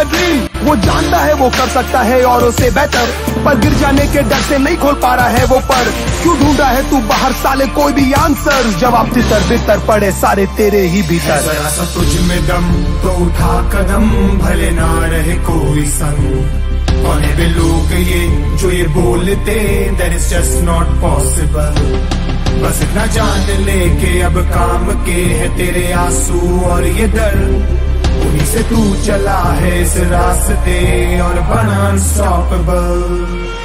The dream. वो जानता है वो कर सकता है और उसे बेहतर, पर गिर जाने के डर से नहीं खोल पा रहा है वो पर। क्यों ढूंढ रहा है तू बाहर साले कोई भी आंसर, जवाब तितर बितर पड़े सारे तेरे ही भीतर। जरा सा तुझ में दम तो उठा कदम, भले ना रहे कोई संग। कौन है वे लोग ये जो ये बोलते that is just not possible। बस इतना जान ले के अब काम के है तेरे आंसू और ये दर्द, उन्हीं से तू चला है इस रास्ते और बना अनस्टॉपेबल।